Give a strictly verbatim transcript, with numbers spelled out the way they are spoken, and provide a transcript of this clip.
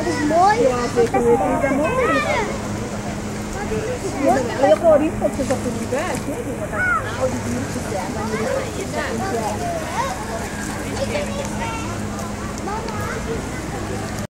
Grazie, come ti amore. Io fuori forse sono più diversi, eh, di